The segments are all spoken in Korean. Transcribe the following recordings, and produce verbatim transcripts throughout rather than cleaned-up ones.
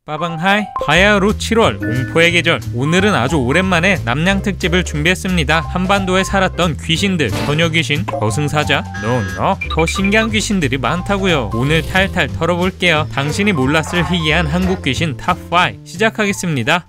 빠방하이 바야흐로 칠월 공포의 계절. 오늘은 아주 오랜만에 남양 특집을 준비했습니다. 한반도에 살았던 귀신들, 처녀 귀신, 저승사자, 노노 더 신기한 귀신들이 많다고요. 오늘 탈탈 털어볼게요. 당신이 몰랐을 희귀한 한국 귀신 탑 오 시작하겠습니다.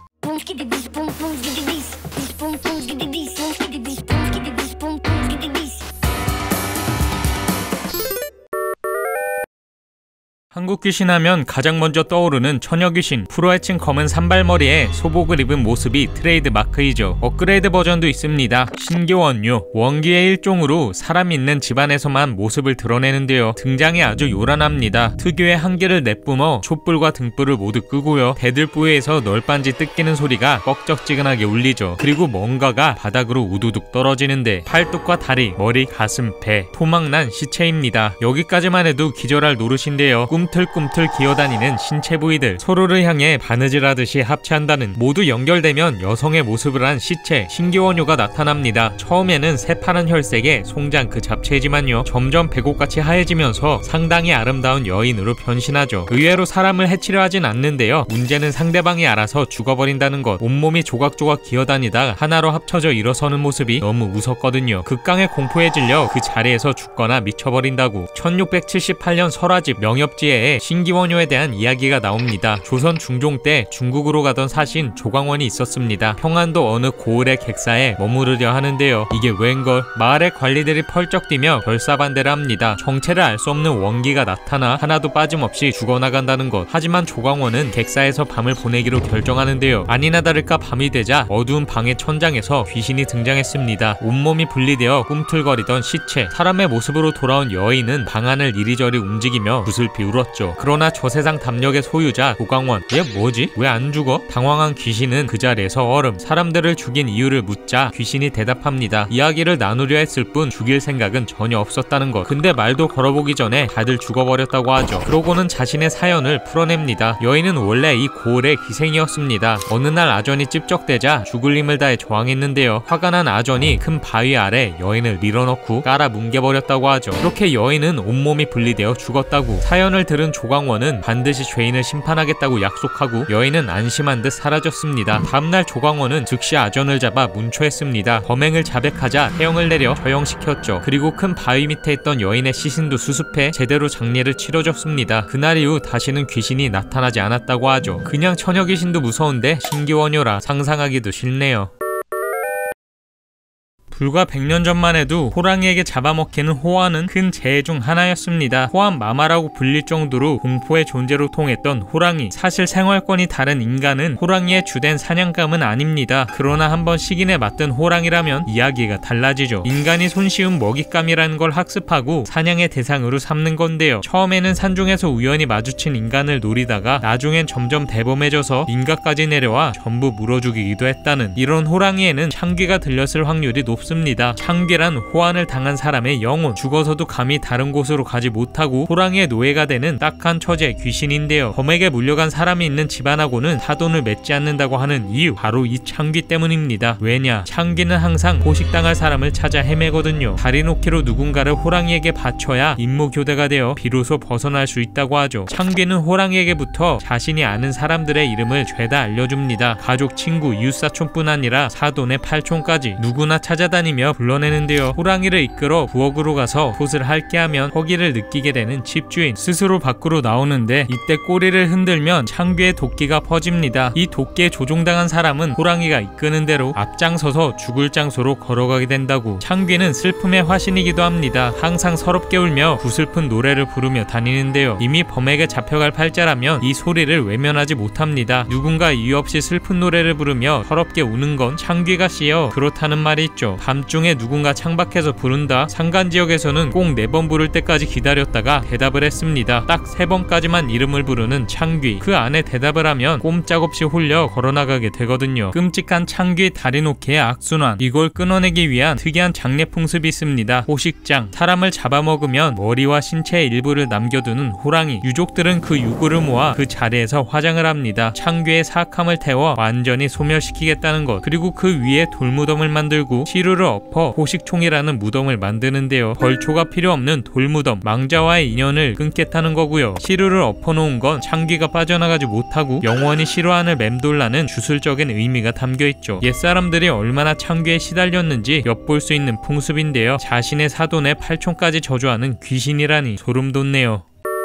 한국 귀신 하면 가장 먼저 떠오르는 처녀 귀신. 프로헤친 검은 산발머리에 소복을 입은 모습이 트레이드 마크이죠. 업그레이드 버전도 있습니다. 신교원유, 원기의 일종으로 사람 있는 집안에서만 모습을 드러내는데요. 등장이 아주 요란합니다. 특유의 한계를 내뿜어 촛불과 등불을 모두 끄고요. 배들 부위에서 널빤지 뜯기는 소리가 뻑적지근하게 울리죠. 그리고 뭔가가 바닥으로 우두둑 떨어지는데 팔뚝과 다리, 머리, 가슴, 배, 토막난 시체입니다. 여기까지만 해도 기절할 노릇인데요. 꿈틀꿈틀 기어다니는 신체 부위들, 서로를 향해 바느질하듯이 합체한다는, 모두 연결되면 여성의 모습을 한 시체, 신기원효가 나타납니다. 처음에는 새파란 혈색의 송장 그 잡채이지만요, 점점 배꼽같이 하얘지면서 상당히 아름다운 여인으로 변신하죠. 의외로 사람을 해치려 하진 않는데요. 문제는 상대방이 알아서 죽어버린다는 것. 온몸이 조각조각 기어다니다 하나로 합쳐져 일어서는 모습이 너무 무섭거든요. 극강의 공포에 질려 그 자리에서 죽거나 미쳐버린다고. 천육백칠십팔 년 설화집 명엽지에 신기원효에 대한 이야기가 나옵니다. 조선 중종 때 중국으로 가던 사신 조광원이 있었습니다. 평안도 어느 고을의 객사에 머무르려 하는데요. 이게 웬걸, 마을의 관리들이 펄쩍 뛰며 결사반대를 합니다. 정체를 알 수 없는 원기가 나타나 하나도 빠짐없이 죽어나간다는 것. 하지만 조광원은 객사에서 밤을 보내기로 결정하는데요. 아니나 다를까 밤이 되자 어두운 방의 천장에서 귀신이 등장했습니다. 온몸이 분리되어 꿈틀거리던 시체, 사람의 모습으로 돌아온 여인은 방안을 이리저리 움직이며 붓을 비울었죠. 그러나 저 세상 담력의 소유자 조광원, 얘 뭐지? 왜 안 죽어? 당황한 귀신은 그 자리에서 얼음. 사람들을 죽인 이유를 묻자 귀신이 대답합니다. 이야기를 나누려 했을 뿐 죽일 생각은 전혀 없었다는 것. 근데 말도 걸어보기 전에 다들 죽어버렸다고 하죠. 그러고는 자신의 사연을 풀어냅니다. 여인은 원래 이 고을의 기생이었습니다. 어느 날 아전이 찝적대자 죽을 힘을 다해 저항했는데요. 화가 난 아전이 큰 바위 아래 여인을 밀어넣고 깔아 뭉개버렸다고 하죠. 그렇게 여인은 온몸이 분리되어 죽었다고. 사연을 들은 조광원은 반드시 죄인을 심판하겠다고 약속하고 여인은 안심한 듯 사라졌습니다. 다음날 조광원은 즉시 아전을 잡아 문초했습니다. 범행을 자백하자 태형을 내려 처형시켰죠. 그리고 큰 바위 밑에 있던 여인의 시신도 수습해 제대로 장례를 치러줬습니다. 그날 이후 다시는 귀신이 나타나지 않았다고 하죠. 그냥 처녀 귀신도 무서운데 신기원효라 상상하기도 싫네요. 불과 백 년 전만 해도 호랑이에게 잡아먹히는 호환은 큰 재해 중 하나였습니다. 호환 마마라고 불릴 정도로 공포의 존재로 통했던 호랑이. 사실 생활권이 다른 인간은 호랑이의 주된 사냥감은 아닙니다. 그러나 한번 식인에 맞든 호랑이라면 이야기가 달라지죠. 인간이 손쉬운 먹잇감이라는 걸 학습하고 사냥의 대상으로 삼는 건데요. 처음에는 산중에서 우연히 마주친 인간을 노리다가 나중엔 점점 대범해져서 인가까지 내려와 전부 물어 죽이기도 했다는, 이런 호랑이에는 창귀가 들렸을 확률이 높습니다. 창귀란 호환을 당한 사람의 영혼, 죽어서도 감히 다른 곳으로 가지 못하고 호랑이의 노예가 되는 딱한 처제 귀신인데요. 범에게 물려간 사람이 있는 집안하고는 사돈을 맺지 않는다고 하는 이유, 바로 이 창귀 때문입니다. 왜냐, 창귀는 항상 포식당할 사람을 찾아 헤매거든요. 다리 놓기로 누군가를 호랑이에게 바쳐야 임무교대가 되어 비로소 벗어날 수 있다고 하죠. 창귀는 호랑이에게부터 자신이 아는 사람들의 이름을 죄다 알려줍니다. 가족, 친구, 이웃사촌뿐 아니라 사돈의 팔촌까지 누구나 찾아다 다니며 불러내는데요. 호랑이를 이끌어 부엌으로 가서 폿을 핥게 하면 허기를 느끼게 되는 집주인, 스스로 밖으로 나오는데 이때 꼬리를 흔들면 창귀의 도끼가 퍼집니다. 이 도끼에 조종당한 사람은 호랑이가 이끄는 대로 앞장서서 죽을 장소로 걸어가게 된다고. 창귀는 슬픔의 화신이기도 합니다. 항상 서럽게 울며 구슬픈 노래를 부르며 다니는데요. 이미 범에게 잡혀갈 팔자라면 이 소리를 외면하지 못합니다. 누군가 이유 없이 슬픈 노래를 부르며 서럽게 우는 건 창귀가 씌여 그렇다는 말이 있죠. 밤중에 누군가 창밖에서 부른다. 산간지역에서는 꼭 네 번 부를 때까지 기다렸다가 대답을 했습니다. 딱 세 번까지만 이름을 부르는 창귀. 그 안에 대답을 하면 꼼짝없이 홀려 걸어나가게 되거든요. 끔찍한 창귀 다리 놓기의 악순환. 이걸 끊어내기 위한 특이한 장례 풍습이 있습니다. 호식장. 사람을 잡아먹으면 머리와 신체의 일부를 남겨두는 호랑이. 유족들은 그 유골을 모아 그 자리에서 화장을 합니다. 창귀의 사악함을 태워 완전히 소멸시키겠다는 것. 그리고 그 위에 돌무덤을 만들고 시루를 시루를 엎어 호식총이라는 무덤을 만드는데요. 벌초가 필요 없는 돌무덤, 망자와의 인연을 끊겠다는 거고요. 시루를 엎어놓은 건 창귀가 빠져나가지 못하고 영원히 시루 안을 맴돌라는 주술적인 의미가 담겨있죠. 옛사람들이 얼마나 창귀에 시달렸는지 엿볼 수 있는 풍습인데요. 자신의 사돈의 팔촌까지 저주하는 귀신이라니 소름 돋네요.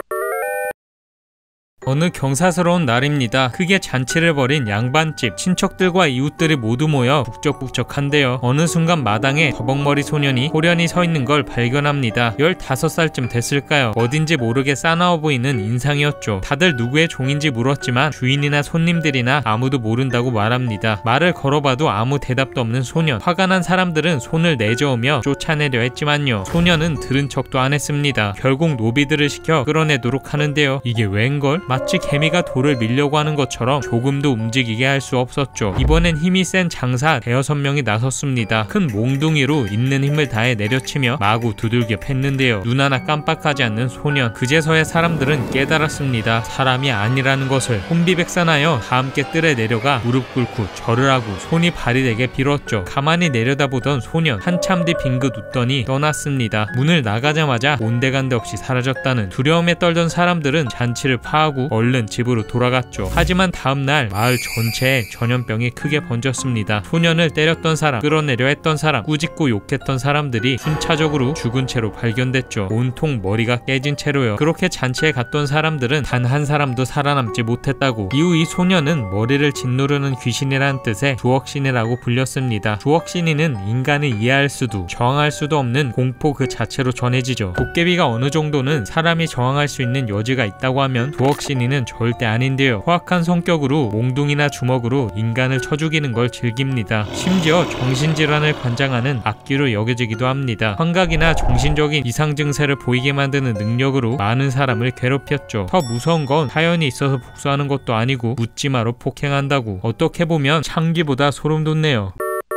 어느 경사스러운 날입니다. 크게 잔치를 벌인 양반집, 친척들과 이웃들이 모두 모여 북적북적한데요. 어느 순간 마당에 더벅머리 소년이 호련히 서 있는 걸 발견합니다. 열다섯 살쯤 됐을까요? 어딘지 모르게 싸나워 보이는 인상이었죠. 다들 누구의 종인지 물었지만 주인이나 손님들이나 아무도 모른다고 말합니다. 말을 걸어봐도 아무 대답도 없는 소년. 화가 난 사람들은 손을 내저으며 쫓아내려 했지만요. 소년은 들은 척도 안 했습니다. 결국 노비들을 시켜 끌어내도록 하는데요. 이게 웬걸? 마치 개미가 돌을 밀려고 하는 것처럼 조금도 움직이게 할 수 없었죠. 이번엔 힘이 센 장사 대여섯 명이 나섰습니다. 큰 몽둥이로 있는 힘을 다해 내려치며 마구 두들겨 팼는데요. 눈 하나 깜빡하지 않는 소년. 그제서야 사람들은 깨달았습니다. 사람이 아니라는 것을. 혼비백산하여 다 함께 뜰에 내려가 무릎 꿇고 절을 하고 손이 발이 되게 빌었죠. 가만히 내려다보던 소년. 한참 뒤 빙긋 웃더니 떠났습니다. 문을 나가자마자 온데간데 없이 사라졌다는. 두려움에 떨던 사람들은 잔치를 파하고 얼른 집으로 돌아갔죠. 하지만 다음날 마을 전체에 전염병이 크게 번졌습니다. 소년을 때렸던 사람, 끌어내려 했던 사람, 꾸짖고 욕했던 사람들이 순차적으로 죽은 채로 발견됐죠. 온통 머리가 깨진 채로요. 그렇게 잔치에 갔던 사람들은 단 한 사람도 살아남지 못했다고. 이후 이 소년은 머리를 짓누르는 귀신이라는 뜻의 주억신이라고 불렸습니다. 주억신이는 인간을 이해할 수도 저항할 수도 없는 공포 그 자체로 전해지죠. 도깨비가 어느 정도는 사람이 저항할 수 있는 여지가 있다고 하면 주억신 신이는 절대 아닌데요. 허악한 성격으로 몽둥이나 주먹으로 인간을 쳐 죽이는 걸 즐깁니다. 심지어 정신질환을 관장하는 악귀로 여겨지기도 합니다. 환각이나 정신적인 이상 증세를 보이게 만드는 능력으로 많은 사람을 괴롭혔죠. 더 무서운 건 사연이 있어서 복수하는 것도 아니고 묻지마로 폭행한다고. 어떻게 보면 창기보다 소름 돋네요.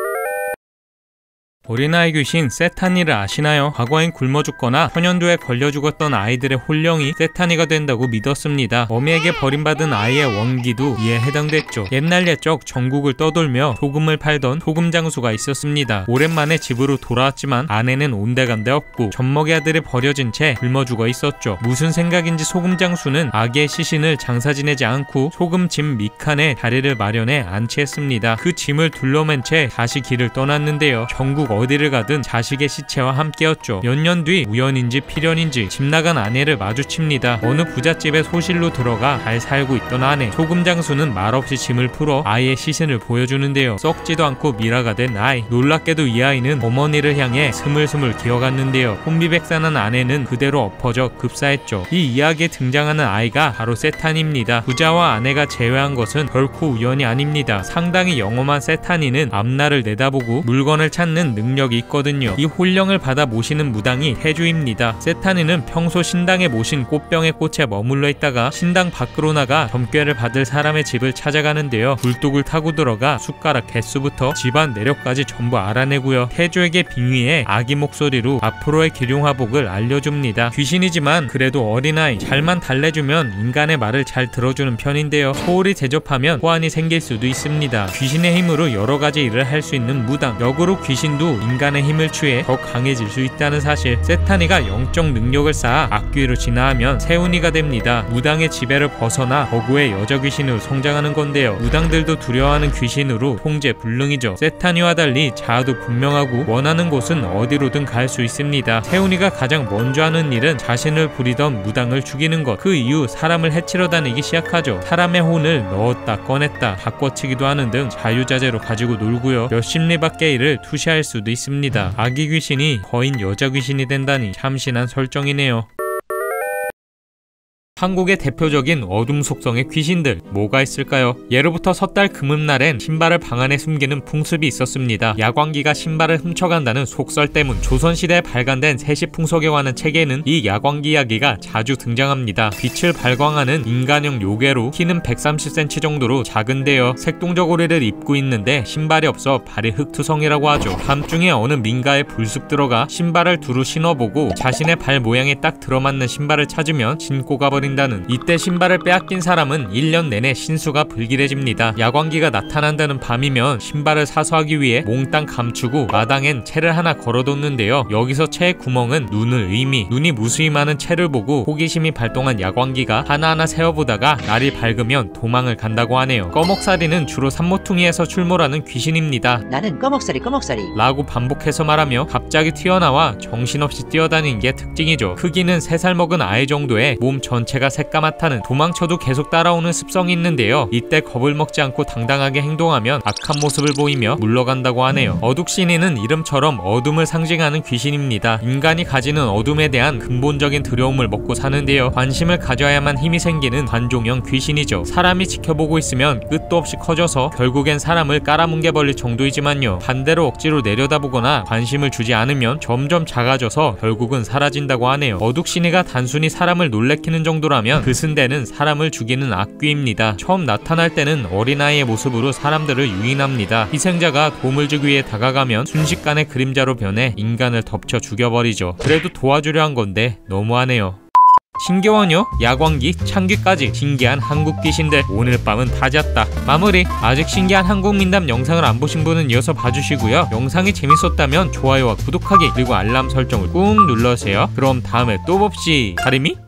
어린아이 귀신 세타니를 아시나요? 과거엔 굶어 죽거나 천연두에 걸려 죽었던 아이들의 혼령이 세타니가 된다고 믿었습니다. 어미에게 버림받은 아이의 원기도 이에 해당됐죠. 옛날 옛적 전국을 떠돌며 소금을 팔던 소금 장수가 있었습니다. 오랜만에 집으로 돌아왔지만 아내는 온데간데 없고 젖먹이 아들이 버려진 채 굶어 죽어 있었죠. 무슨 생각인지 소금 장수는 아기의 시신을 장사 지내지 않고 소금 짐 밑칸에 자리를 마련해 안치했습니다. 그 짐을 둘러맨 채 다시 길을 떠났는데요. 전국 어디를 가든 자식의 시체와 함께였죠. 몇 년 뒤 우연인지 필연인지 집 나간 아내를 마주칩니다. 어느 부잣집에 소실로 들어가 잘 살고 있던 아내. 소금 장수는 말없이 짐을 풀어 아이의 시신을 보여주는데요. 썩지도 않고 미라가 된 아이. 놀랍게도 이 아이는 어머니를 향해 스물스물 기어갔는데요. 혼비백산한 아내는 그대로 엎어져 급사했죠. 이 이야기에 등장하는 아이가 바로 세타니입니다. 부자와 아내가 재회한 것은 결코 우연이 아닙니다. 상당히 영험한 세타니는 앞날을 내다보고 물건을 찾는 능력이 있거든요. 이 혼령을 받아 모시는 무당이 태주입니다. 세타니는 평소 신당에 모신 꽃병의 꽃에 머물러 있다가 신당 밖으로 나가 점괘를 받을 사람의 집을 찾아가는데요. 굴뚝을 타고 들어가 숟가락 개수부터 집안 내력까지 전부 알아내고요. 태주에게 빙의해 아기 목소리로 앞으로의 기륭화복을 알려줍니다. 귀신이지만 그래도 어린아이, 잘만 달래주면 인간의 말을 잘 들어주는 편인데요. 소홀히 대접하면 호환이 생길 수도 있습니다. 귀신의 힘으로 여러가지 일을 할 수 있는 무당. 역으로 귀신도 인간의 힘을 취해 더 강해질 수 있다는 사실. 세타니가 영적 능력을 쌓아 악귀로 진화하면 세운이가 됩니다. 무당의 지배를 벗어나 거구의 여자 귀신으로 성장하는 건데요. 무당들도 두려워하는 귀신으로 통제 불능이죠. 세타니와 달리 자아도 분명하고 원하는 곳은 어디로든 갈 수 있습니다. 세운이가 가장 먼저 하는 일은 자신을 부리던 무당을 죽이는 것. 그 이후 사람을 해치려 다니기 시작하죠. 사람의 혼을 넣었다 꺼냈다 바꿔치기도 하는 등 자유자재로 가지고 놀고요. 몇십 리 밖의 일을 투시할 수도 있습니다. 아기 귀신이 거인 여자 귀신이 된다니 참신한 설정이네요. 한국의 대표적인 어둠 속성의 귀신들 뭐가 있을까요? 예로부터 섣달 금음날엔 신발을 방 안에 숨기는 풍습이 있었습니다. 야광기가 신발을 훔쳐간다는 속설 때문. 조선시대에 발간된 세시풍속에 관한 책에는 이 야광기 이야기가 자주 등장합니다. 빛을 발광하는 인간형 요괴로 키는 백삼십 센티미터 정도로 작은데요. 색동저고리를 입고 있는데 신발이 없어 발이 흙투성이라고 하죠. 밤중에 어느 민가에 불쑥 들어가 신발을 두루 신어보고 자신의 발 모양에 딱 들어맞는 신발을 찾으면 신고 가버린 죽여버린다는. 이때 신발을 빼앗긴 사람은 일 년 내내 신수가 불길해집니다. 야광기가 나타난다는 밤이면 신발을 사수하기 위해 몽땅 감추고 마당엔 채를 하나 걸어뒀는데요. 여기서 채의 구멍은 눈을 의미, 눈이 무수히 많은 채를 보고 호기심이 발동한 야광기가 하나하나 세어보다가 날이 밝으면 도망을 간다고 하네요. 꺼먹사리는 주로 산모퉁이에서 출몰하는 귀신입니다. 나는 꺼먹사리 꺼먹사리 라고 반복해서 말하며 갑자기 튀어나와 정신없이 뛰어다니는 게 특징이죠. 크기는 세 살 먹은 아이 정도의 몸 전체가 새까맣다는, 도망쳐도 계속 따라오는 습성이 있는데요. 이때 겁을 먹지 않고 당당하게 행동하면 악한 모습을 보이며 물러간다고 하네요. 어둑신이는 이름처럼 어둠을 상징하는 귀신입니다. 인간이 가지는 어둠에 대한 근본적인 두려움을 먹고 사는데요. 관심을 가져야만 힘이 생기는 관종형 귀신이죠. 사람이 지켜보고 있으면 끝도 없이 커져서 결국엔 사람을 깔아뭉개버릴 정도이지만요. 반대로 억지로 내려다보거나 관심을 주지 않으면 점점 작아져서 결국은 사라진다고 하네요. 어둑신이가 단순히 사람을 놀래키는 정도라면 그슨대는 사람을 죽이는 악귀입니다. 처음 나타날 때는 어린아이의 모습으로 사람들을 유인합니다. 희생자가 도움을 주기 위해 다가가면 순식간에 그림자로 변해 인간을 덮쳐 죽여버리죠. 그래도 도와주려 한 건데 너무하네요. 신기원요, 야광기, 창귀까지 신기한 한국 귀신들 오늘 밤은 다 잤다. 마무리. 아직 신기한 한국 민담 영상을 안 보신 분은 이어서 봐주시고요. 영상이 재밌었다면 좋아요와 구독하기 그리고 알람 설정을 꾹 눌러주세요. 그럼 다음에 또 봅시. 다리미?